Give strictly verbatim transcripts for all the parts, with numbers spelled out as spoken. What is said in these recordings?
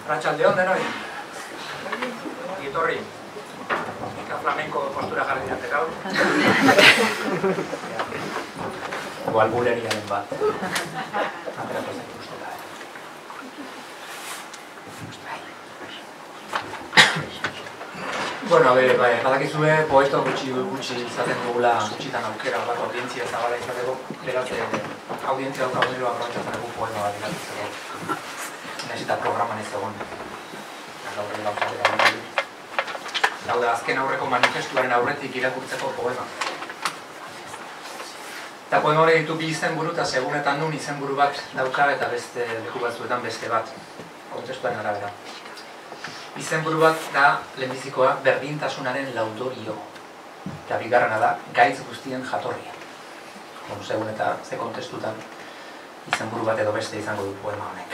Arratsaldeon denoi. Etorri. Eta flamenko postura jarri dira gaur. Igual buleriaren bat. Aterako zen gustera. Bueno, a ver, bai, badakizue poeta gutxi gutxi izaten dugula, gutxitan aukera bat audientzia zabala izateko, beraz, audientzia dauka honero aprobetxatzen dugu poema bat irakurtzeko. Eta programan ez egon. Hau da, azken aurreko manifestuaren aurretik irakurtzeko poema. Eta poema hori ditu bi izenburu eta segunetan nun izenburu bat dauka eta beste leku batzuetan beste bat. Kontestuaren arabera. Izenburu bat da lehenbizikoa berdintasunaren laudorio. Eta bigarrena da gaitz guztien jatorria. Segun eta ze kontestutan izenburu bat edo beste izango du poema honek.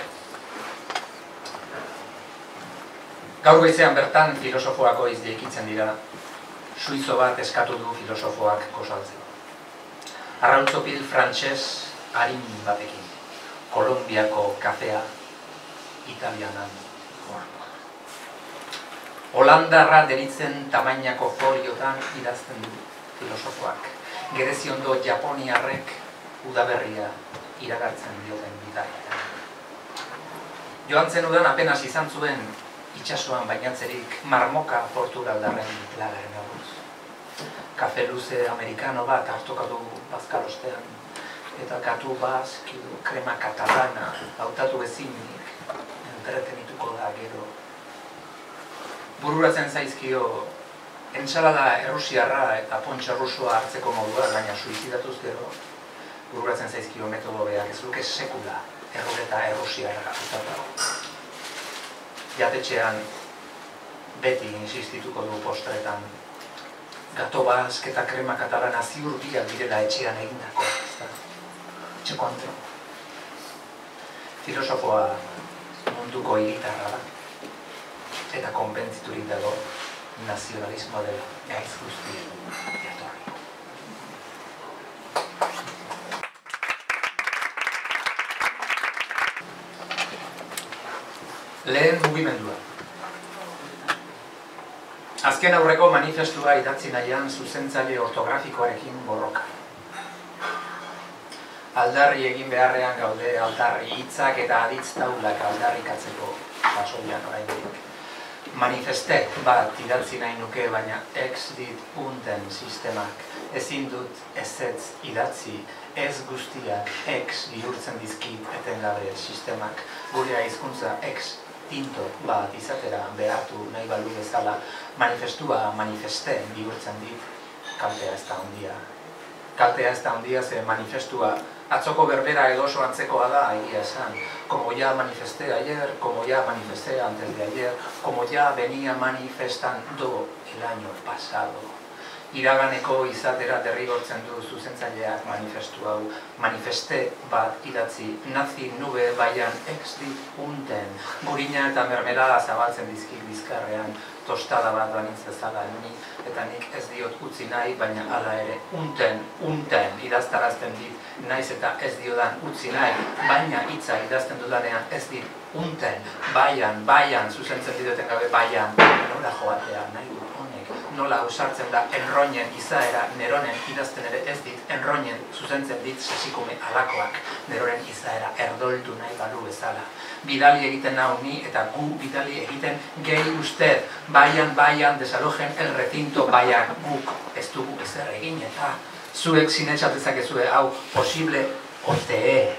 Gaur goizean bertan filosofoak goiz jeikitzen dira, suizo bat eskatu du filosofoak gosaltzeko. Arrautzopil frantses harin batekin, Kolonbiako kafea, Italianan horko. Holandarra deritzen tamainako foliotan idazten du filosofoak, gereziondo japoniarrek udaberria iragartzen dioten bitartean. Joan zen udan apenas izan zuen itxasoan bainatzerik marmoka portugaldarren lagaren aguz. Kafe luze amerikano bat hartokatu bazkarostean, eta katu bask, krema katalana, hautatu ezinik, entretenituko da gero. Bururatzen zaizkio, entsalada errusiarra eta pontxa rusoa hartzeko modua, baina suizidatuz gero, bururatzen zaizkio metodo beak ez luke sekula errugeta errusiarra utatago. Jatetxean beti insistituko du postretan gato bask eta krema katalana ziur biak direla etxean egindako. Etxeko antro. Filosofoa munduko hiritarra da. Eta konbentziturik dago nazionalismo dela gaitz guztien jatorri. Lehen mugimendua. Azken aurreko manifestua idatzi nahian zuzentzaile ortografikoarekin borroka. Aldarri egin beharrean gaude aldarri hitzak eta aditz taulak aldarrikatzeko sasoian oraindik. Manifeste bat idatzi nahi nuke, baina ex dit unten sistemak ezin dut ezetz idatzi, ez guztiak ex bihurtzen dizkit etengabe sistemak, gure hizkuntza ex tinto bat izatera behartu nahi balu bezala, manifestua manifeste bihurtzen dit, kaltea ez da handia. Kaltea ez da handia ze manifestua atzoko berbera edo oso antzekoa da, egia esan. Como ya manifesté ayer, como ya manifesté antes de ayer, como ya venía manifestando el año pasado. Iraganeko izatera derrigortzen du zuzentzaileak manifestu hau, manifeste bat idatzi, nazi nube baian ex dit unten, burina eta mermelada zabaltzen dizkik bizkarrean, tostada bat banitz bezala ni, eta nik ez diot utzi nahi, baina hala ere unten, unten idaztarazten dit, naiz eta ez diodan utzi nahi, baina hitza idazten dudanean ez dit unten, baian, baian, zuzentzen dideten gabe baian, nola joatea nahi du honek, nola usartzen da enroinen izaera, neronen idazten ere ez dit, enroinen zuzentzen dit sasikume alakoak, neroren izaera erdoltu nahi balu bezala. Bidali egiten nau ni eta gu bidali egiten gehi usted, baian, baian, desalojen el recinto, baian, guk ez dugu ezer egin eta zuek sinetxatezakezue hau posible otee.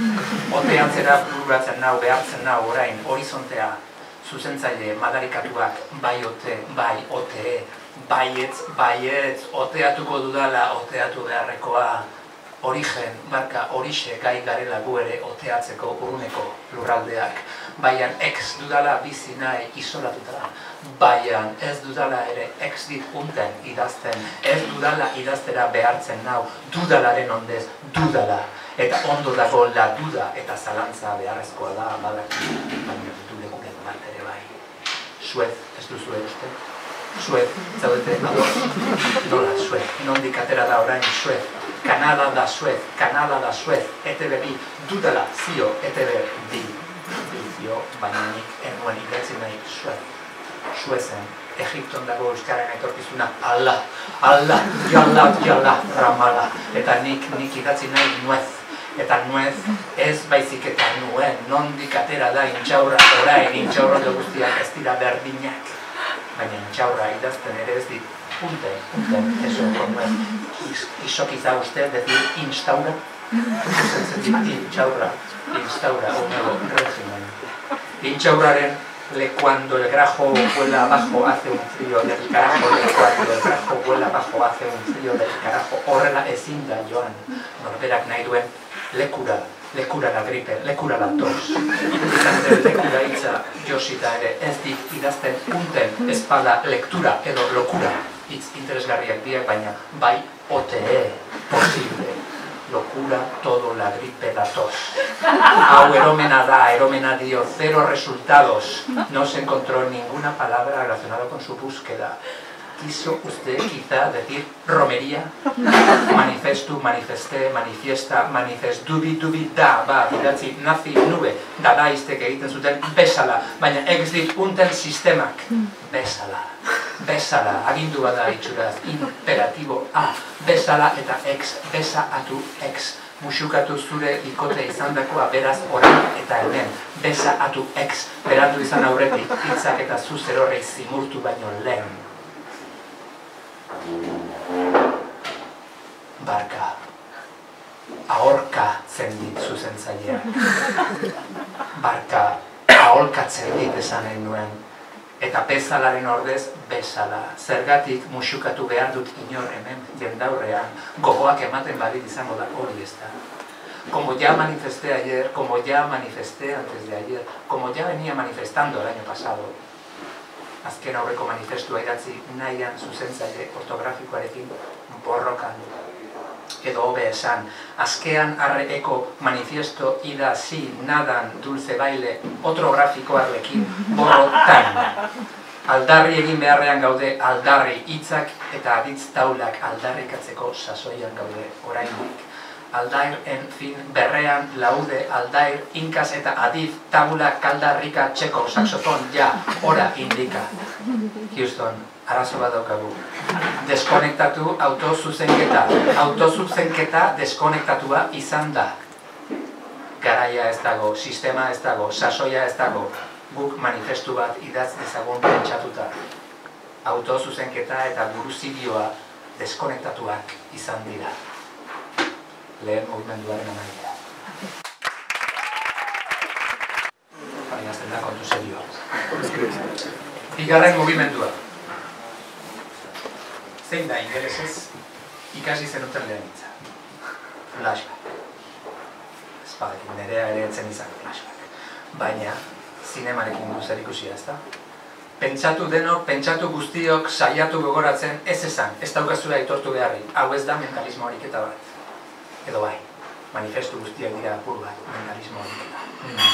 Otean zera bururatzen nau, behartzen nau orain, horizontea, zuzentzaile madarikatuak, bai ote, bai otee, baietz, baietz, oteatuko dudala, oteatu beharrekoa, origen, barka, horixe gai garela gu ere oteatzeko uruneko lurraldeak, baian ex dudala bizi nahi isolatuta, baian ez dudala ere ex dit unten idazten, ez dudala idaztera behartzen nau, dudalaren ondez, dudala, eta ondo dago la duda eta zalantza beharrezkoa da, badak, baina du leguken bat ere bai. Suez, ez duzue uste? Suez, zaudete, ados? Nola, Suez, nondik atera da orain Suez, Kanada da Suez, Kanada da Suez, E T B bi, dudala, zio, E T B bi. dio, baina nik enuen idatzi nahi zuet, zuezen, Egipton dago euskaren etorkizuna, ala, ala, jala, jala, ramala, eta nik, nik idatzi nahi nuez, eta nuez ez baizik eta nuen, nondik atera da intxaurra, orain intxaurra guztiak ez dira berdinak, baina intxaurra idazten ere ez dit, punten, punten, eso, nuez, iso quizá usted decir instaura, intxaurra, instaura, un nuevo régimen, intxaurraren le cuando el grajo vuela abajo hace un frío del carajo, le cuando el grajo vuela abajo hace un frío del carajo, horrela ezin da joan, norberak nahi duen lekura, lekura la gripe, lekura la tos. Izan ere lekura hitza josita ere ez dit idazten punten espada lektura edo lokura, hitz interesgarriak diak, baina bai ote posible. Locura, todo, la gripe, la tos. Hau eromena da, eromena dio, cero resultados. No se encontró ninguna palabra relacionada con su búsqueda. Quiso usted quizá decir romería, manifestu, manifesté, manifiesta, manifest, dubi, dubi, da, ba, idatzi, nazi, nube, dadaiztek egiten zuten, besala, baina ex dit unten sistemak, besala, besala, agindu bada itxuraz, imperatibo a, besala eta ex, besa atu ex, musukatu zure ikote izan dakoa beraz orain eta hemen, besa atu ex, beratu izan aurretik, hitzak eta zu zerorrei zimurtu baino lehen. Barka, ahorka dit zuzentzaileak. Barka, aholkatzen dit esan nahi nuen. Eta bezalaren ordez, bezala. Zergatik musukatu behar dut inor hemen jendaurrean. Gogoak ematen badit izango da hori ez da. Como ya manifesté ayer, como ya manifesté antes de ayer, como ya venía manifestando el año pasado, azken aurreko manifestua idatzi nahian zuzentzaile ortografikoarekin borrokan. Edo hobe esan, azkean arreeko manifiesto idazi nadan dulce baile otro grafikoarekin borrotan. Aldarri egin beharrean gaude aldarri hitzak eta aditz taulak aldarrikatzeko sasoian gaude orainik. Aldair, en fin, berrean, laude, aldair, inkas eta adif, tabula, kaldarrika, txeko, saxofon, ja, ora, indika. Houston, arazo bat daukagu. Deskonektatu autozuzenketa. Autozuzenketa deskonektatua izan da. Garaia ez dago, sistema ez dago, sasoia ez dago. Guk manifestu bat idatz dezagun pentsatuta. Autozuzenketa eta buruzidioa deskonektatuak izan dira. Lehen mugimenduaren amaia. Baina azten da kontu serioa. Bigarren mugimendua. Zein da ingelesez ikasi zenuten lehen hitza? Flashback. Espadakin nerea ere etzen izan flashback. Baina, zinemarekin du zer ikusia, ez da? Pentsatu denok, pentsatu guztiok, saiatu gogoratzen, ez esan, ez daukazura aitortu beharri. Hau ez da mentalismo ariketa bat. Edo bai, manifestu guztiak dira apur bat, mentalismo ariketa.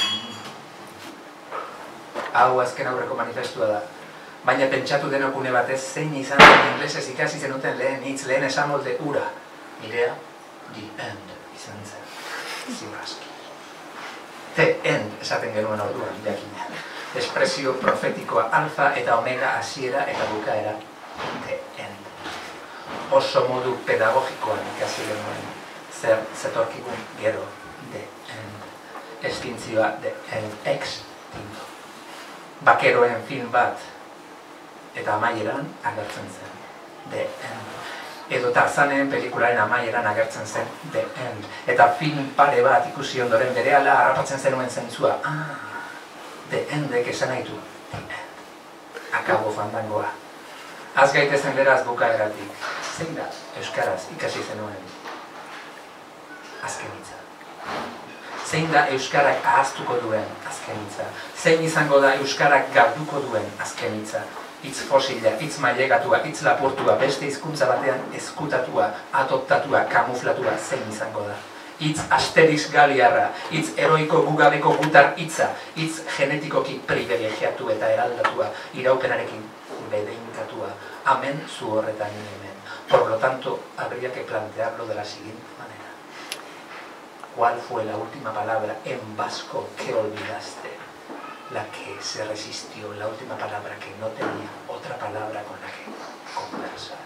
Hau azken aurreko manifestua da. Baina pentsatu denok une batez zein izan zen inglesez ikasi zenuten lehen hitz, lehen esamolde ura. Nirea, the end izan zen. Ziurraski. The end esaten genuen orduan, jakina. Espresio profetikoa alfa eta omega hasiera eta bukaera. The end. Oso modu pedagogikoan ikasi genuen. Zer zetorkikun gero, de end. Estintzioa, de end, extinto. Bakeroen film bat, eta amaieran agertzen zen, de end. Edo Tarzanen pelikularen amaieran agertzen zen, de end. Eta film pare bat ikusi ondoren berehala harrapatzen zenuen zentzua, ah, de endek esan nahi du, de end. Akabo fandangoa. Az gaitezen beraz bukaeratik. Zein da euskaraz ikasi zenuen? Azken hitza. Zein da euskarak ahaztuko duen azken hitza? Zein izango da euskarak galduko duen azken hitza? Hitz fosila, hitz mailegatua, hitz lapurtua, beste hizkuntza batean ezkutatua, adoptatua, kamuflatua, zein izango da? Hitz asteris galiarra, hitz heroiko gugabeko gutar hitza, hitz genetikoki privilegiatu eta eraldatua, iraupenarekin bedeinkatua, amen zu horretan hemen. Por lo tanto, habría que plantearlo de la siguiente manera. ¿Cuál fue la última palabra en vasco que olvidaste? La que se resistió, la última palabra que no tenía otra palabra con la que conversar.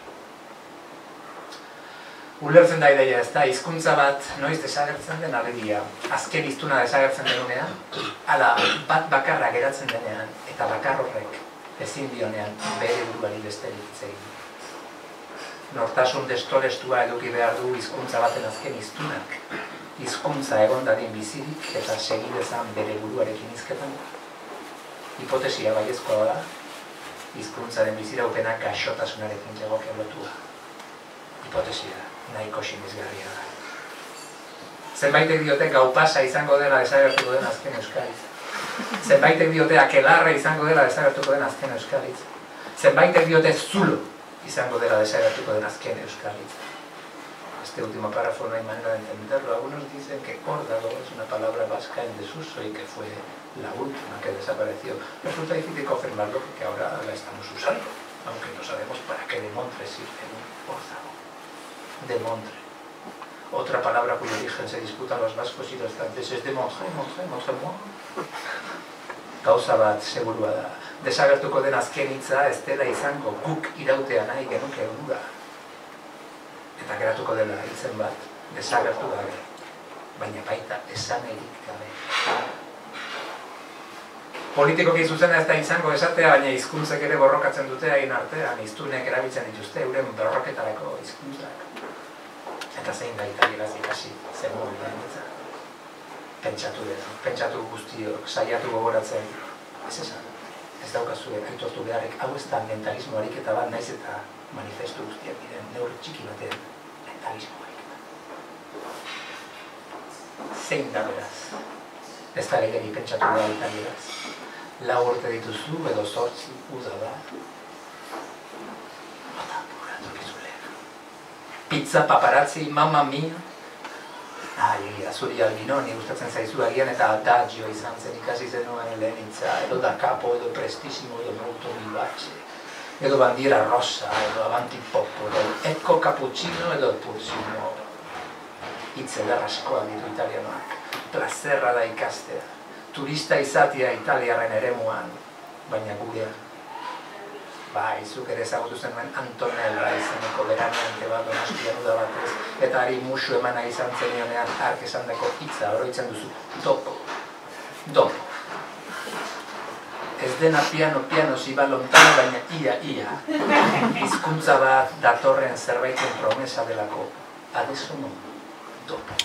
Ulertzen da ideia, ez da, hizkuntza bat noiz desagertzen den alegia, azken hiztuna desagertzen denunean, ala bat bakarra geratzen denean, eta bakar horrek ezin dionean bere buruari besterik hitz egin. Nortasun destorestua eduki behar du hizkuntza baten azken hiztunak, hizkuntza egon dadin bizirik eta segidezan bere buruarekin hizketan. Hipotesia baiezkoa da, hizkuntzaren biziraupena gaixotasunarekin legoke lotua. Hipotesia nahiko sinesgarria da. Zenbaitek diote gau pasa izango dela desagertuko den azken euskalitz. Zenbaitek diote akelarra izango dela desagertuko den azken euskalitz. Zenbaitek diote zulo izango dela desagertuko den azken euskalitz. Este último párrafo no hay manera de entenderlo. Algunos dicen que córdago es una palabra vasca en desuso y que fue la última que desapareció. Resulta difícil confirmarlo porque ahora la estamos usando, aunque no sabemos para qué demontre sirve un córdago. Demontre. Otra palabra cuyo origen se disputan los vascos y los franceses. Demontre, montre, montre-moi. Gauza bat segurua da. Desagertuko den azken hitza ez dela izango guk irautea nahi genuke onura. Eta geratuko dela hitzen bat desagertu gabe, baina baita esanerik gabe. Politikoki zuzena ez da izango esatea, baina hizkuntzek ere borrokatzen dute hain artean, hiztunek erabiltzen dituzte euren borroketarako hizkuntzak. Eta zein da italieraz ikasi zen mobilean ditzen. Pentsatu dela, pentsatu guztiok, saiatu gogoratzen, ez esan, ez daukazue aitortu beharrek, hau ez da mentalismo ariketa bat, naiz eta manifestu guztiak diren, neurri txiki batean mentalismo ariketa. Zein da beraz, ez da gehiagi pentsatu da italieraz, lau urte dituzu edo zortzi uda da, bata apuratu gizulea. Pizza, paparazzi, mamma mia. Ah, egia, zuri albinoni gustatzen zaizu agian eta adagio izan zen ikasi zenuen lehenitza, edo da capo, edo prestissimo, edo molto vivace, edo bandiera rosa, edo avanti popo, edo ecco cappuccino, edo pulsino. Itzela askoa ditu italianoak, plazerra da ikastea, turista izatea italiarren eremuan, baina gurean. Bai, zuk ere ezagutu zenuen Antonella izeneko beraneante bat Donostian uda batez, eta ari musu emana izan zenionean ark esandako hitza oroitzen duzu, dopo, dopo. Ez dena piano-piano ziba lontano, baina ia-ia. Hizkuntza bat datorren zerbaiten promesa delako, adesso no, dopo.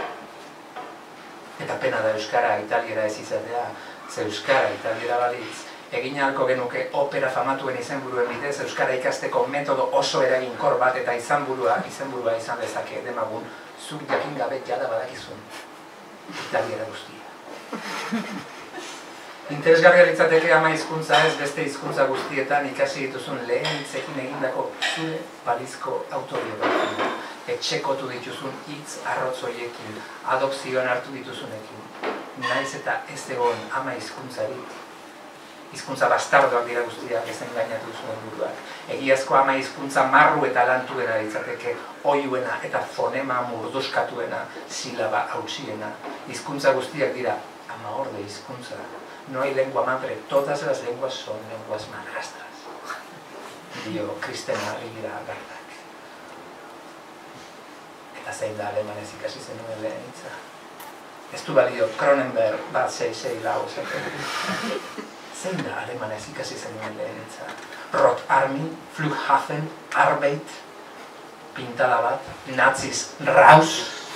Eta pena da euskara italiera ez izatea, ze euskara italiera balitz, egin ahalko genuke opera famatuen izenburuen bidez euskara ikasteko metodo oso eraginkor bat eta izenburua, izenburua izan dezake demagun, zuk jakin gabe jada badakizun. Italiera guztia. Interesgarria litzateke ama hizkuntza ez beste hizkuntza guztietan ikasi dituzun lehen hitzekin egindako zure balizko autobiografia. Etxekotu dituzun hitz arrotz horiekin, adopzioan hartu dituzunekin. Naiz eta ez egon ama hizkuntzarik. Hizkuntza bastardoak dira guztiak ezen gainatu zuen buruak. Egiazko ama hizkuntza marru eta lantuena litzateke, oiuena eta fonema murduskatuena, silaba hautsiena. Hizkuntza guztiak dira ama orde hizkuntza. No hay lengua madre, todas las lenguas son lenguas madrastras. Dio Kristena Ribira Gardak. Eta zein da alemanez ikasi zenuen lehen hitza. Ez du balio Cronenberg bat sei sei lau esaten. Zein da alemanez ikasi zenuen lehen hitza. Rot Army, Flughafen, Arbeit, pintada bat, Nazis, Raus.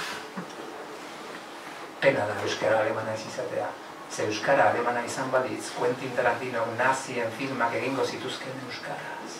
Pena da euskara alemanez izatea. Ze euskara alemana izan balitz, Quentin Tarantino nazien filmak egingo zituzken euskaraz.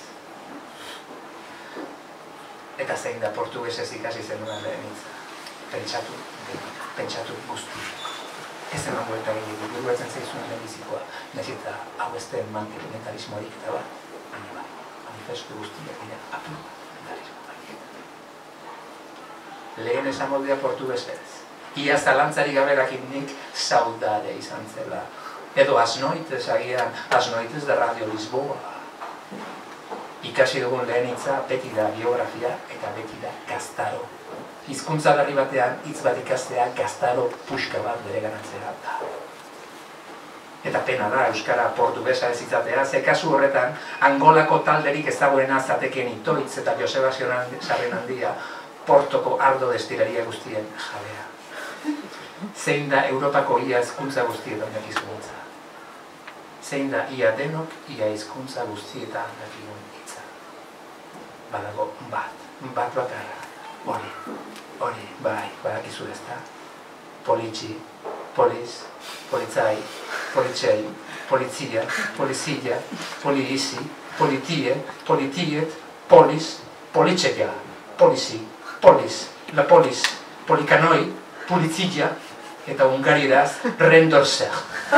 Eta zein da portugesez ikasi zenuen lehen hitza. Pentsatu, pentsatu guztiak. Ez eman buelta gehiago, buruetzen zaizuen lehenbizikoa, nahiz eta hau ez den mentalismo ariketa bat, baina bai, manifestu guztiak dira apur mentalismo ariketa. Lehen esan moldea portugesez. Ia zalantzari gabe dakitnik saudade izan zela. Edo asnoitez agian, asnoitez de Radio Lisboa. Ikasi dugun lehen hitza beti da biografia eta beti da gaztaro. hizkuntza berri batean hitz bat ikastea gaztaro puxka bat bere ganatzea da. Eta pena da, euskara portugesa ez izatea, ze kasu horretan Angolako talderik ez dagoena zatekeen Itoitz eta Joseba Sarren handia Portoko ardo destileria guztien jabea. Zein da Europako ia hizkuntza guztietan dakizkuntza. Zein da ia denok ia hizkuntza guztietan dakigun hitza. Badago bat, bat bakarra. Hori, hori, bai, badakizu ez da. Politxi, poliz, politzai, politxei, polizia, polizia, polizi, politie, politiet, polis, politxeka, polizi, polis, la polis, polikanoi, polizia, eta ungarieraz, rendorzer.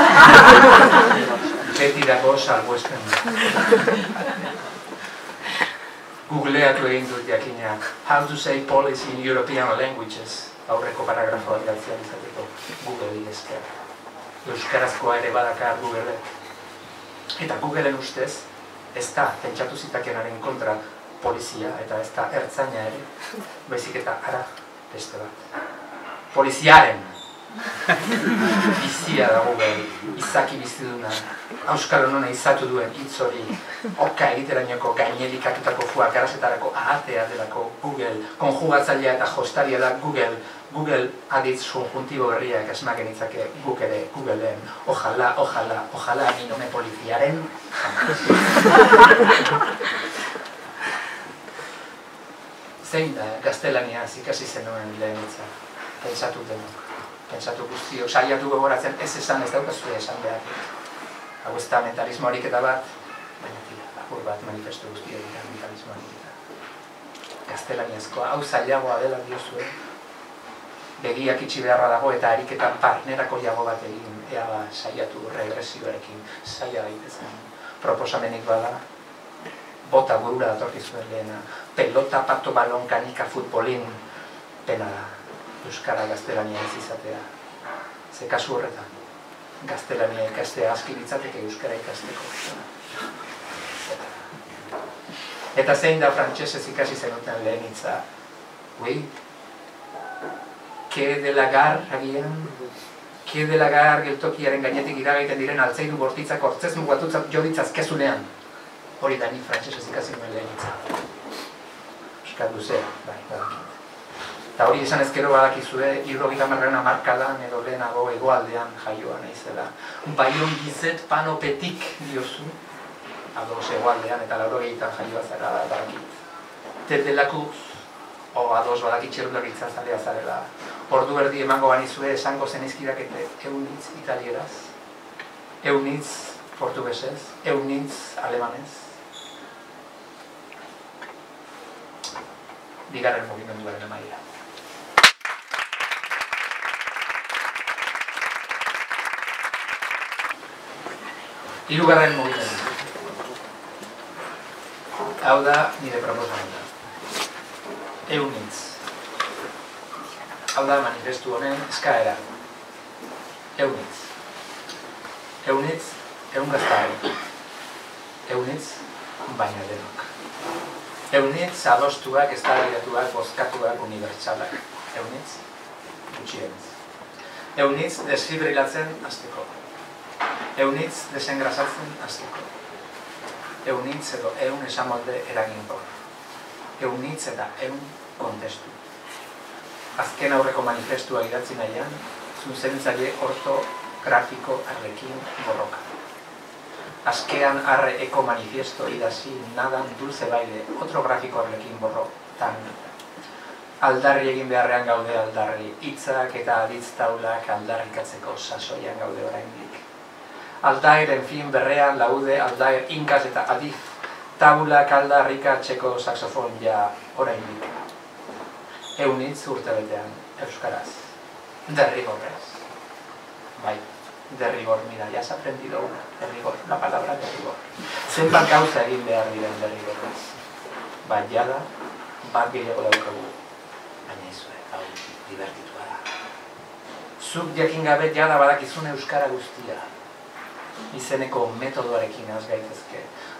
Beti dago salbuespen da. Googleatu egin dut jakina How to say policy in European languages. Aurreko paragrafoa idatzian izateko Google esker. Euskarazkoa ere badakar Google. Eta Googleen ustez, ez da pentsatu zitakenaren kontra polizia eta ez da ertzaina ere, baizik eta ara beste bat. Poliziaren bizia da Google, izaki biziduna, Euskal Honona izatu duen hitz hori oka egiterainoko gainelikatutako fuak garazetarako ahatea delako Google, konjugatzailea eta jostaria da Google, Google aditz subjuntibo berriak esmaken itzake guk ere Googleen, ojala, ojala, ojala, ni nome poliziaren. Zein da, gaztelaniaz ikasi zenuen lehen hitza, pentsatu denok. Pentsatu guztiok, saiatu gogoratzen ez esan ez daukazue esan behar. Hau ez da mentalismo ariketa bat, baina tira, apur bat manifestu guztia dira mentalismo ariketa. Gaztelaniazkoa, hau zailagoa dela diozue, begiak itxi beharra dago eta ariketan parnerako jago bat egin, ea ba, saiatu regresioarekin, saia daitezen. Proposamenik bada, bota burura datorkizuen lehena, pelota, pato, balon, kanika, futbolin, pena da. Euskara gaztelania ez izatea. Ze kasu horretan, gaztelania ikastea aski litzateke euskara ikasteko. Eta zein da frantsesez ikasi zenuten lehen hitza? Ui, ke de lagar agian, ke de lagar geltokiaren gainetik iragaiten diren altzairu bortitzak hortzez mugatutzat joditzazkezunean. Hori da ni frantsesez ikasi nuen lehen hitza. Euskal luzea, bai, bai. Eta hori esan ezkero badakizue, hirurogeita hamargarren hamarkadan edo lehenago hegoaldean jaioa naizela. Baion gizet panopetik diozu, ados hegoaldean eta laurogeitan jaioa zara badakit. Tetelako, o ados badakit txerularitza zalea zarela. Ordu erdi emango banizue esango zenizkidakete eunitz italieraz, eunitz portugesez, eunitz alemanez. Bigarren mugimenduaren amaia. Hirugarren mugimendu. Hau da nire proposamena. Eunitz. Hau da manifestu honen eskaera. Eunitz. Eunitz, eun gaztari. Eunitz, baina denok. Eunitz, adostuak, eztabaidatuak, bozkatuak, unibertsalak. Eunitz, gutxienez. Eunitz, desfibrilatzen hasteko. Eunitz, desengrasatzen hasteko. Eunitz edo eun esamolde eraginkor. Eunitz eta eun kontestu. Azken aurreko manifestua idatzi nahian, zuzentzaile ortografiko arrekin borroka. Azkean arre eko manifiesto idazzi nadan dulce baile otro grafiko arrekin borrotan. Aldarri egin beharrean gaude aldarri, hitzak eta aditz taulak aldarrikatzeko sasoian gaude oraindik. Aldair, enfin, berrean, laude, aldair, inkaz eta adif, taulak aldarrikatzeko saxofon ja oraindik. Eunitz urtebetean, euskaraz. Derrigorrez. Bai, derrigor, mira, ya has aprendido una, derrigor, la palabra derrigor. Zenbat gauza egin behar diren derrigorrez. Bat jada, bat gehiago daukagu. Baina izue, hau, divertitua da. Zuk jakin gabe jada badakizun euskara guztia. Izeneko metodoarekin az gaitezke.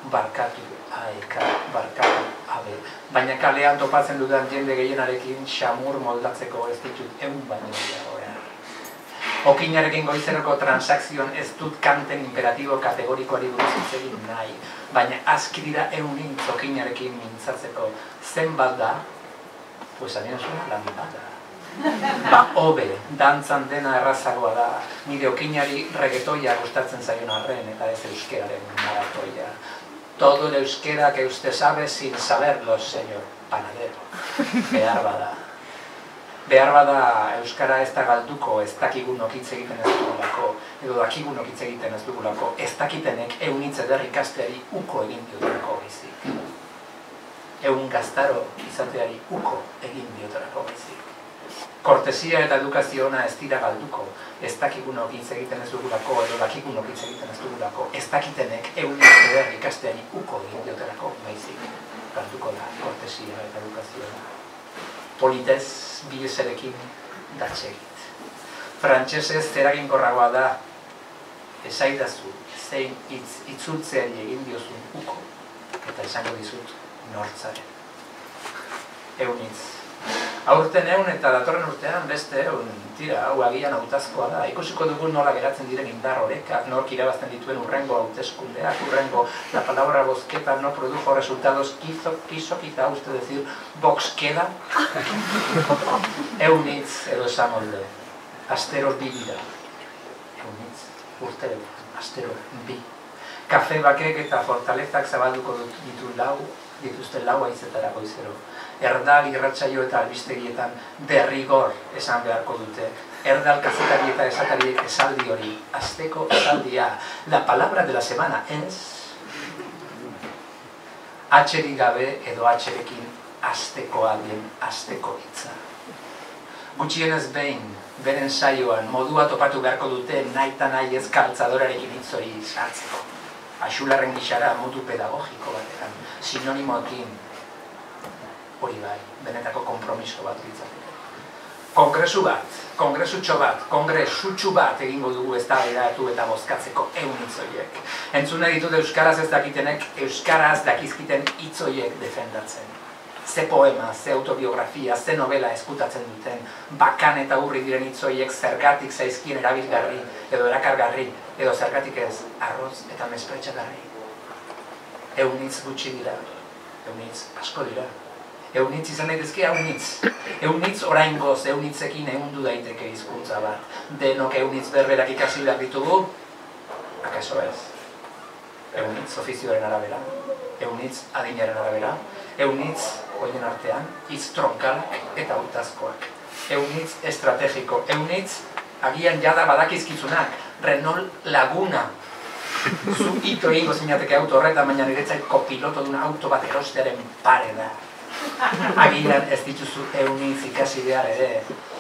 barkatu, aeka, barkatu, abe. Baina kalean topatzen dudan jende gehienarekin xamur moldatzeko ez ditut egun baino gehiagoa. Okinarekin goizeroko transakzioan ez dut kanten imperatibo kategorikoari buruz hitz egin nahi, baina aski dira eunintz okinarekin mintzatzeko zenbat da, pues anien zuen lan bat da. Ba, hobe, dantzan dena errazagoa da, nire okinari reggaetoia gustatzen zaion arren eta ez euskeraren maratoia. Todo el euskera que usted sabe sin saberlo, señor panadero. Behar bada. Behar bada euskara ez da galduko, ez dakigunok hitz egiten ez dugulako, edo dakigunok hitz egiten ez dugulako, ez dakitenek eunitz eder ikasteari uko egin diotarako baizik. Eun gaztaro izateari uko egin diotarako baizik. Kortesia eta edukazioa ez dira galduko, ez dakigunok hitz egiten ez dugulako, edo dakigunok hitz egiten ez dugulako, ez dakitenek eunitz eder ikasteari uko egin diotarako baizik. Galduko da, kortesia eta edukazioa. Politez, bilezerekin datxegit. Frantsesez zeraginkorragoa da, esaidazu, zein hitz itzultzeari egin diozun uko, eta esango dizut nortzaren. Eunitz. Aurten eun eta datorren urtean beste eun, tira, hau agian hautazkoa da. Ikusiko dugu nola geratzen diren indar horekak, nork irabazten dituen urrengo hauteskundeak, urrengo la palabra bozketa no produjo resultados, quiso, quiso quizá usted decir, Vox queda. Eunitz edo esamolde, astero bi dira. Eunitz, urtero, astero bi. Kafe bakek eta fortalezak zabalduko ditu lau, dituzte lau aizetarako izero. Erdal irratsaio eta albistegietan derrigor esan beharko dute. Erdal kazetari eta esatariek esaldi hori, asteko esaldia, la palabra de la semana es atxerik gabe edo atxerekin asteko aldien asteko hitza. Gutxienez behin, beren saioan, modua topatu beharko dute naita nahi ez kaltzadorarekin hitz hori sartzeko. Axularren gixara modu pedagogiko batean, sinonimoekin, hori bai, benetako konpromiso bat litzateke. Kongresu bat, kongresutxo bat, kongresutxu bat egingo dugu eztabaidatu eta bozkatzeko ehun hitz horiek. Entzune ditut euskaraz ez dakitenek, euskaraz dakizkiten hitz horiek defendatzen. Ze poema, ze autobiografia, ze novela eskutatzen duten, bakan eta urri diren hitz horiek zergatik zaizkien erabilgarri, edo erakargarri, edo zergatik ez, arroz eta mespretxagarri. Ehun hitz gutxi dira, ehun hitz asko dira. Eunitz izan daitezke eunitz. Eunitz oraingoz eunitzekin ehundu daiteke hizkuntza bat. Denok eunitz berberak ikasi behar ditugu? Akaso ez. Eunitz ofizioaren arabera, eunitz adinaren arabera, eunitz horien artean, hitz tronkalak eta hautazkoak. Eunitz estrategiko, eunitz agian jada badakizkizunak, Renault Laguna. Zu ito egingo zinateke auto horretan, baina niretzat kopiloto duna auto bat erostearen pare da. Agian ez dituzu eunitz ikasi behar ere.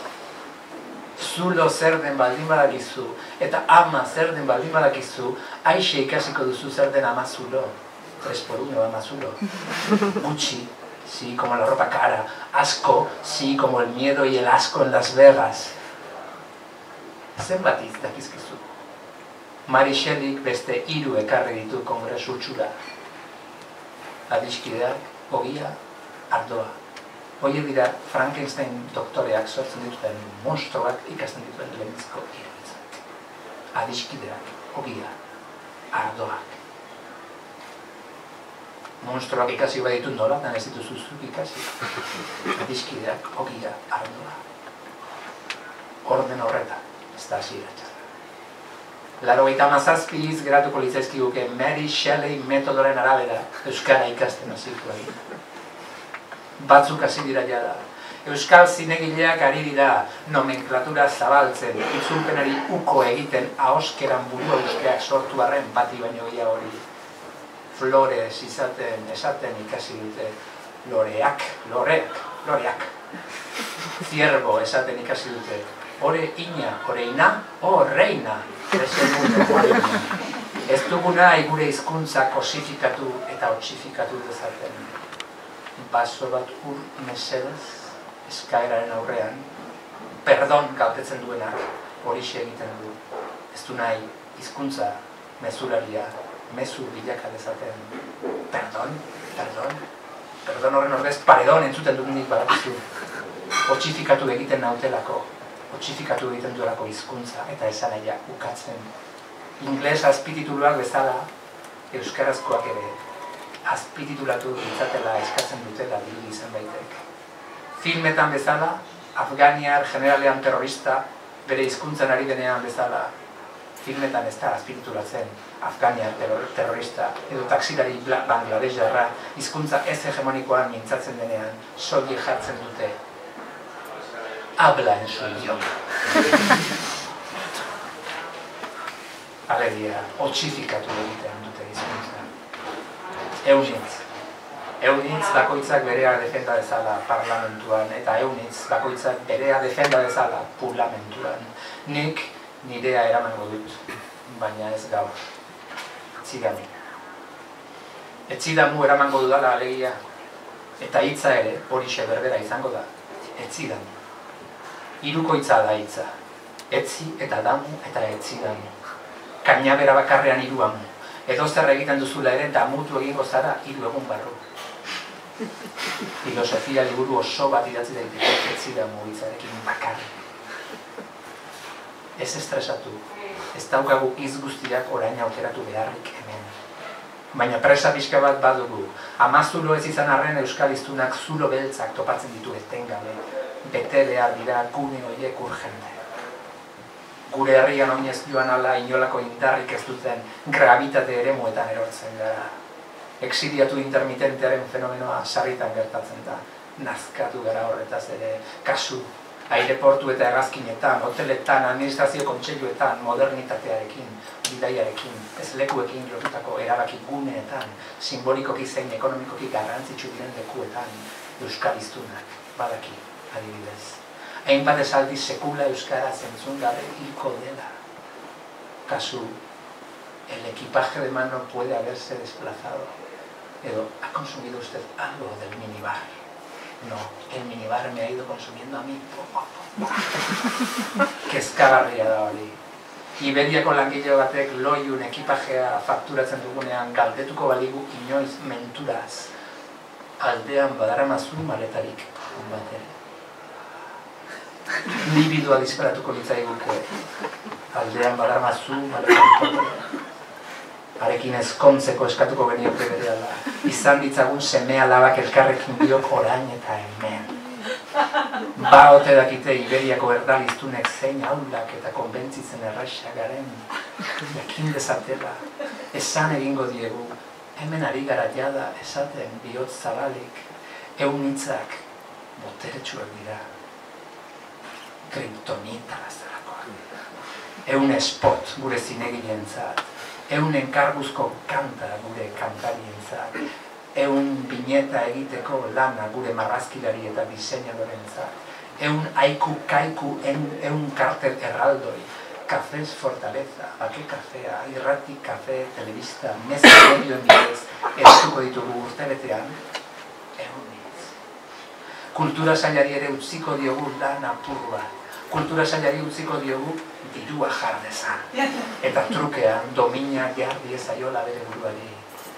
Zulo zer den baldin badakizu, eta ama zer den baldin badakizu, aixe ikasiko duzu zer den ama zulo. Tres por uno ama zulo. Gutxi, sí, como la ropa cara. Asco, sí, como el miedo y el asco en Las Vegas. Zenbat hitz dakizkizu. Mary Shelleyk beste hiru ekarri ditu kongresutxura. Adiskideak, ogia, ardoa. Horiek dira Frankenstein doktoreak sortzen dituen monstruak ikasten dituen lehenizko irabitzak. Adiskideak, ogia, ardoak. Monstruak ikasi baditu nolatan ez dituzu zuk ikasi. Adiskideak, ogia, ardoa. Orden horretan, ez da hasiera txarra. Laurogeita hamazazpiz geratuko litzaizkiguke Mary Shelley metodoren arabera euskara ikasten hasitu egin. Batzuk hasi dira jada. Euskal zinegileak ari dira nomenklatura zabaltzen, itzulpenari uko egiten ahoskeran burua euskeak sortu arren bati baino gehiago hori. Flores izaten, esaten ikasi dute loreak, loreak, loreak. Ciervo esaten ikasi dute. Ore ina, oreina, o reina. Ez duguna gure hizkuntza kosifikatu eta otsifikatu dezaten. Baso bat ur mesedez, eskaeraren aurrean, perdon galdetzen duenak horixe egiten du. Ez du nahi hizkuntza mezularia mezu bilaka dezaten. Perdon, perdon, perdon horren ordez, paredon entzuten dut nik badakizu. Otxifikatu egiten nautelako, otxifikatu egiten duelako hizkuntza eta esan naia ukatzen. Ingles azpitituluak bezala, euskarazkoak ere azpititulatu ditzatela eskatzen dutela dirudi izan baitek. Filmetan bezala, afganiar generalean terrorista bere hizkuntzan ari denean bezala, filmetan ez da azpititulatzen afganiar terrorista edo taksilari Bangladesh jarra hizkuntza ez hegemonikoan mintzatzen denean soilik jartzen dute habla en su idioma. Alegia, otxifikatu egitean dute hizkuntza. Eunitz. Eunitz bakoitzak berea defenda dezala parlamentuan eta eunitz bakoitzak berea defenda dezala parlamentuan. Nik nirea eramango dut, baina ez gaur. Etzidami. Etzidamu eramango dudala alegia. Eta hitza ere, horixe berbera izango da. Etzidami. Hirukoitza da hitza. Etzi eta damu eta etzidamu. Kainabera bakarrean hiru amu. Edo zer egiten duzula ere damutu egingo zara hiru egun barru. Filosofia liburu oso bat idatzi daiteke etzidamu hitzarekin bakarrik. Ez estresatu, ez daukagu hitz guztiak orain aukeratu beharrik hemen. Baina presa pixka bat badugu, amazulo ez izan arren euskal hiztunak zulo beltzak topatzen ditu etengabe, bete behar dira gune horiek urgente. Gure herrian oinez joan ala inolako indarrik ez duten gravitate eremuetan erortzen gara. Exiliatu intermitentearen fenomenoa sarritan gertatzen da, nazkatu gara horretaz ere, kasu, aireportu eta hegazkinetan, hoteletan, administrazio kontseiluetan, modernitatearekin, bidaiarekin, ez lekuekin lotutako erabaki guneetan, simbolikoki zein ekonomikoki garrantzitsu diren lekuetan, euskal hiztunak, badaki, adibidez. Hainbat esaldi sekula euskara zentzun gabe hilko dela. Kasu, el equipaje de mano puede haberse desplazado. Edo, ¿ha consumido usted algo del minibar? No, el minibar me ha ido consumiendo a mí poco a poco. Kezkagarria da hori. Iberiako langile batek loiun ekipajea fakturatzen dugunean galdetuko baligu inoiz menturaz. Aldean badaramazu maletarik bat ere. Libidua disparatuko litzaiguke. Aldean badaramazu maletarik bat ere. Harekin ezkontzeko eskatuko genioke berehala. Izan ditzagun seme alabak elkarrekin biok orain eta hemen. Ba ote dakite Iberiako erdaliztunek zein aulak eta konbentzitzen erraixa garen. Jakin dezatela, esan egingo diegu, hemen ari gara jada esaten bihotz zabalik, eun hitzak boteretsuak dira. Kryptonita bazterakoak. Eun spot gure zinegileentzat. Eun enkarguzko kanta gure kantarientzat, eun bineta egiteko lana gure marrazkilari eta diseinadorentzat, eun haiku kaiku, eun kartel erraldoi, kafez fortaleza, bake kafea, irrati kafe, telebista, meza medioen bidez, estuko ditugu urtebetean, eun hitz. Kultura sailari ere utziko diogu lan apur bat. Kultura sailari utziko diogu dirua jar dezan. Eta trukean domina jar diezaiola bere buruari.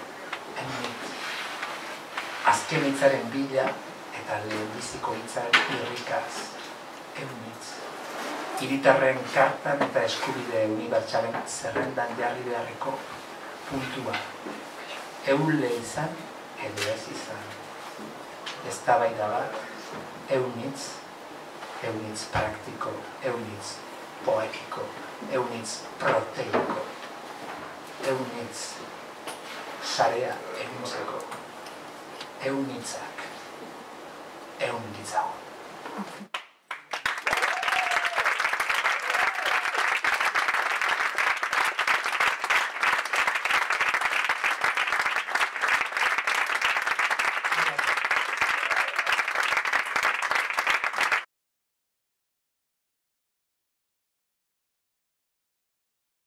Azken hitzaren bila eta lehenbiziko hitzaren irrikaz. Eunitz. Hiritarren kartan eta eskubide unibertsalen zerrendan jarri beharreko puntua. Eunle izan edo ez izan. Eztabaida bat, eunitz, eunitz praktiko, eunitz poetiko, eunitz proteiko, eunitz sarea egintzeko, eunitzak, eun ditzago.